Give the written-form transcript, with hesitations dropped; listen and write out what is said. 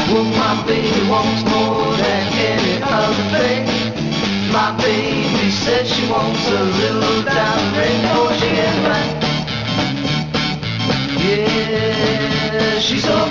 Well, my baby wants more than any other thing. My baby said she wants a little diamond ring before she gets back. Yeah, she's so